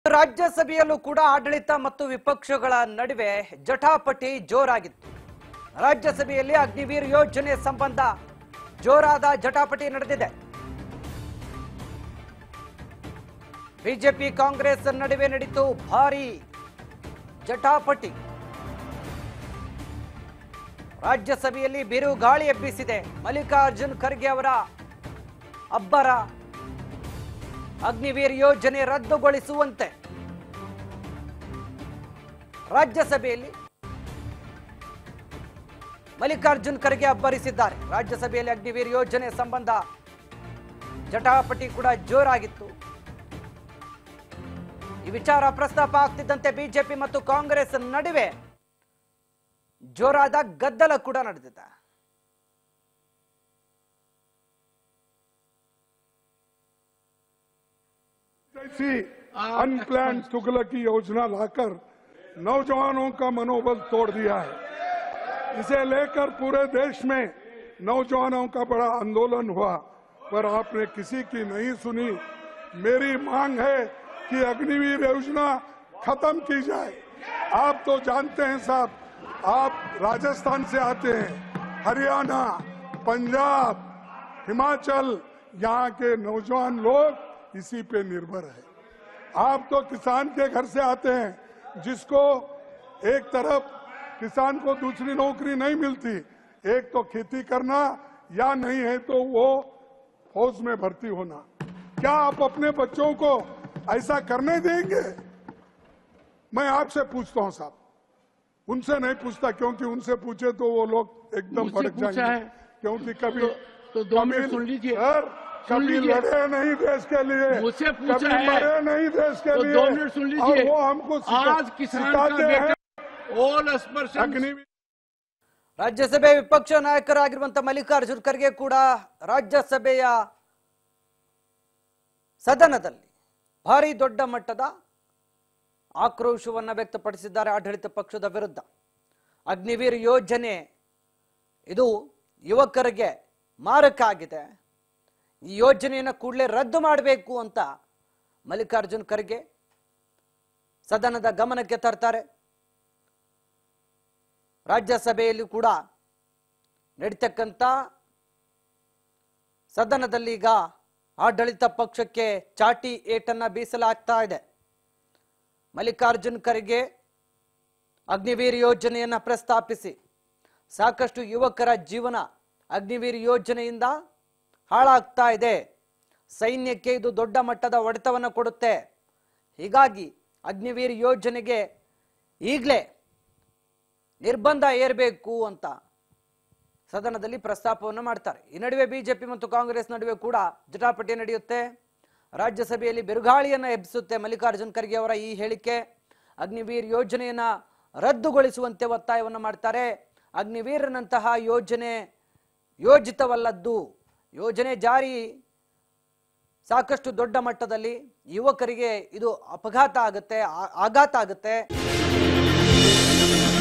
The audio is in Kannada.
ರಾಜ್ಯಸಭೆಯಲ್ಲೂ ಕೂಡ ಆಡಳಿತ ಮತ್ತು ವಿಪಕ್ಷಗಳ ನಡುವೆ ಜಟಾಪಟಿ ಜೋರಾಗಿತ್ತು. ರಾಜ್ಯಸಭೆಯಲ್ಲಿ ಅಗ್ನಿವೀರ್ ಯೋಜನೆ ಸಂಬಂಧ ಜೋರಾದ ಜಟಾಪಟಿ ನಡೆದಿದೆ. ಬಿಜೆಪಿ ಕಾಂಗ್ರೆಸ್ ನಡುವೆ ನಡೆಯಿತು ಭಾರೀ ಜಟಾಪಟಿ. ರಾಜ್ಯಸಭೆಯಲ್ಲಿ ಬಿರುಗಾಳಿ ಎಬ್ಬಿಸಿದೆ. ಮಲ್ಲಿಕಾರ್ಜುನ್ ಖರ್ಗೆ ಅವರ ಅಬ್ಬರ ಅಗ್ನಿವೀರ್ ಯೋಜನೆ ರದ್ದುಗೊಳಿಸುವಂತೆ ರಾಜ್ಯಸಭೆಯಲ್ಲಿ ಮಲ್ಲಿಕಾರ್ಜುನ್ ಖರ್ಗೆ ಅಬ್ಬರಿಸಿದ್ದಾರೆ. ರಾಜ್ಯಸಭೆಯಲ್ಲಿ ಅಗ್ನಿವೀರ್ ಯೋಜನೆ ಸಂಬಂಧ ಜಟಾಪಟಿ ಕೂಡ ಜೋರಾಗಿತ್ತು. ಈ ವಿಚಾರ ಪ್ರಸ್ತಾಪ ಆಗ್ತಿದ್ದಂತೆ ಬಿಜೆಪಿ ಮತ್ತು ಕಾಂಗ್ರೆಸ್ ನಡುವೆ ಜೋರಾದ ಗದ್ದಲ ಕೂಡ ನಡೆದಿದೆ. ऐसी अनप्लान तुगलकी योजना लाकर नौजवानों का मनोबल तोड़ दिया है। इसे लेकर पूरे देश में नौजवानों का बड़ा आंदोलन हुआ, पर आपने किसी की नहीं सुनी। मेरी मांग है कि अग्निवीर योजना खत्म की जाए। आप तो जानते हैं साहब, आप राजस्थान से आते हैं, हरियाणा, पंजाब, हिमाचल, यहाँ के नौजवान लोग इसी पे निर्भर है। आप तो किसान के घर से आते हैं, जिसको एक तरफ किसान को दूसरी नौकरी नहीं मिलती, एक तो खेती करना या नहीं है तो वो फौज में भर्ती होना। क्या आप अपने बच्चों को ऐसा करने देंगे? मैं आपसे पूछता हूं साहब, उनसे नहीं पूछता, क्योंकि उनसे पूछे तो वो लोग एकदम भड़क जाएंगे। क्योंकि कभी तो 2 मिनट सुन लीजिए सर, कभी लड़े नहीं देश के लिए, मुझसे पूछा कभी है, मरे नहीं देश के तो लिए। 2 मिनट सुन लीजिए। और वो हमको आज किसान का बेटा ऑल अस्पर्शन ರಾಜ್ಯಸಭೆ ವಿಪಕ್ಷ ನಾಯಕರಾಗಿರುವಂತಹ ಮಲ್ಲಿಕಾರ್ಜುನ್ ಖರ್ಗೆ ಕೂಡ ರಾಜ್ಯಸಭೆಯ ಸದನದಲ್ಲಿ ಭಾರಿ ದೊಡ್ಡ ಮಟ್ಟದ ಆಕ್ರೋಶವನ್ನು ವ್ಯಕ್ತಪಡಿಸಿದ್ದಾರೆ ಆಡಳಿತ ಪಕ್ಷದ ವಿರುದ್ಧ. ಅಗ್ನಿವೀರ್ ಯೋಜನೆ ಇದು ಯುವಕರಿಗೆ ಮಾರಕ ಆಗಿದೆ, ಈ ಯೋಜನೆಯನ್ನು ಕೂಡಲೇ ರದ್ದು ಮಾಡಬೇಕು ಅಂತ ಮಲ್ಲಿಕಾರ್ಜುನ್ ಖರ್ಗೆ ಸದನದ ಗಮನಕ್ಕೆ ತರ್ತಾರೆ. ರಾಜ್ಯಸಭೆಯಲ್ಲಿ ಕೂಡ ನಡೀತಕ್ಕಂಥ ಸದನದಲ್ಲಿ ಈಗ ಆಡಳಿತ ಪಕ್ಷಕ್ಕೆ ಚಾಟಿ ಏಟನ್ನ ಬೀಸಲಾಗ್ತಾ ಇದೆ. ಮಲ್ಲಿಕಾರ್ಜುನ್ ಖರ್ಗೆ ಅಗ್ನಿವೀರ್ ಯೋಜನೆಯನ್ನ ಪ್ರಸ್ತಾಪಿಸಿ ಸಾಕಷ್ಟು ಯುವಕರ ಜೀವನ ಅಗ್ನಿವೀರ್ ಯೋಜನೆಯಿಂದ ಹಾಳಾಗ್ತಾ ಇದೆ, ಸೈನ್ಯಕ್ಕೆ ಇದು ದೊಡ್ಡ ಮಟ್ಟದ ಹೊಡೆತವನ್ನು ಕೊಡುತ್ತೆ, ಹೀಗಾಗಿ ಅಗ್ನಿವೀರ್ ಯೋಜನೆಗೆ ಈಗಲೇ ನಿರ್ಬಂಧ ಏರಬೇಕು ಅಂತ ಸದನದಲ್ಲಿ ಪ್ರಸ್ತಾಪವನ್ನು ಮಾಡ್ತಾರೆ. ಈ ನಡುವೆ ಬಿಜೆಪಿ ಮತ್ತು ಕಾಂಗ್ರೆಸ್ ನಡುವೆ ಕೂಡ ಜಟಾಪಟಿ ನಡೆಯುತ್ತೆ. ರಾಜ್ಯಸಭೆಯಲ್ಲಿ ಬಿರುಗಾಳಿಯನ್ನ ಎಬ್ಬಿಸುತ್ತೆ ಮಲ್ಲಿಕಾರ್ಜುನ್ ಖರ್ಗೆ ಅವರ ಈ ಹೇಳಿಕೆ. ಅಗ್ನಿವೀರ್ ಯೋಜನೆಯನ್ನ ರದ್ದುಗೊಳಿಸುವಂತೆ ಒತ್ತಾಯವನ್ನು ಮಾಡ್ತಾರೆ. ಅಗ್ನಿವೀರ್ನಂತಹ ಯೋಜನೆ ಯೋಜಿತವಲ್ಲದ್ದು, ಯೋಜನೆ ಜಾರಿ ಸಾಕಷ್ಟು ದೊಡ್ಡ ಮಟ್ಟದಲ್ಲಿ ಯುವಕರಿಗೆ ಇದು ಆಘಾತ ಆಗುತ್ತೆ.